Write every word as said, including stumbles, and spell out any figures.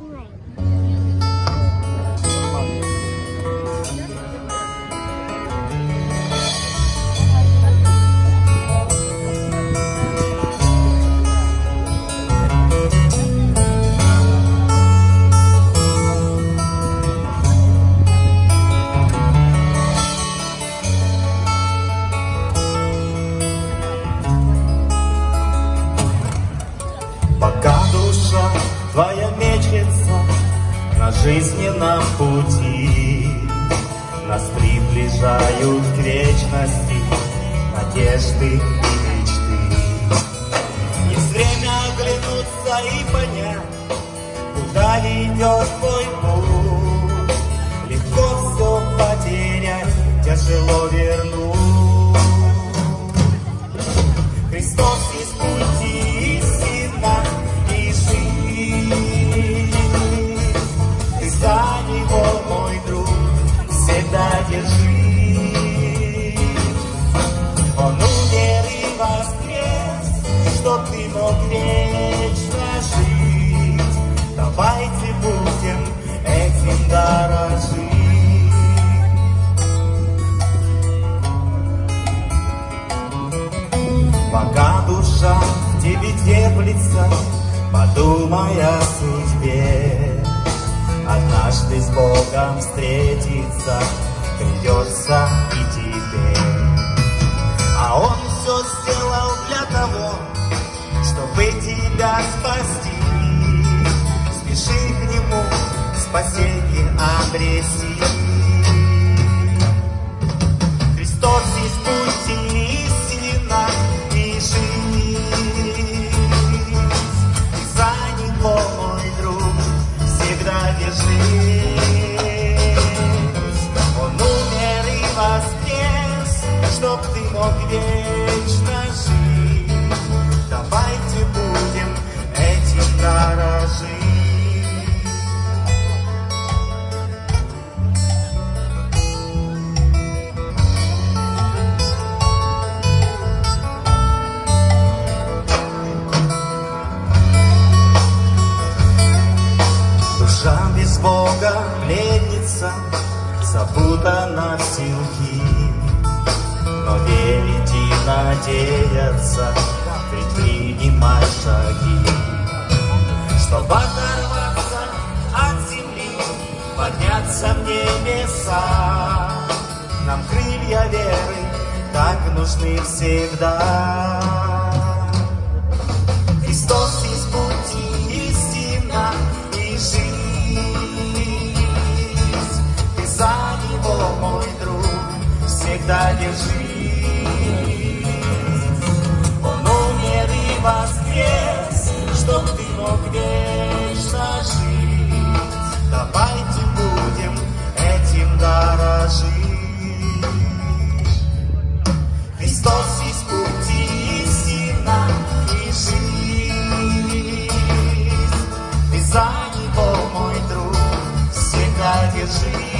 Пока душа твоя мечется на жизненном пути, нас приближают к вечности надежды и мечты. Есть время оглянуться и понять, куда ведет твой путь. Легко все потерять, тяжело вернуть. Христос есть пути истина и жизнь. Ты за него, мой друг, всегда держи. Он умер и воскрес, чтоб ты мог вечно жить. Давайте будем этим дорожить. Пока душа в тебе теплится, подумай о судьбе. Однажды с Богом встретиться придется и тебе. А Он все сделал для того, чтобы тебя спасти. Спеши к Нему, спасение обрести. Христос есть путь и истина и жизнь. И за Него, мой друг, всегда держись. Он умер и воскрес, чтоб ты мог вечно жить. Давайте будем этим дорожить. Душа без Бога пленница, запутана в силки, но верить и надеяться, предпринимай шаги. Чтоб оторваться от земли, подняться в небеса, нам крылья веры так нужны всегда. Христос есть путь и истина и жизнь. Ты за Него, мой друг, всегда держись. Он умер и воскрес, чтоб ты мог вечно жить. Давайте будем этим дорожить. Христос есть путь и истина и жизнь. Ты за Него, мой друг, всегда держись.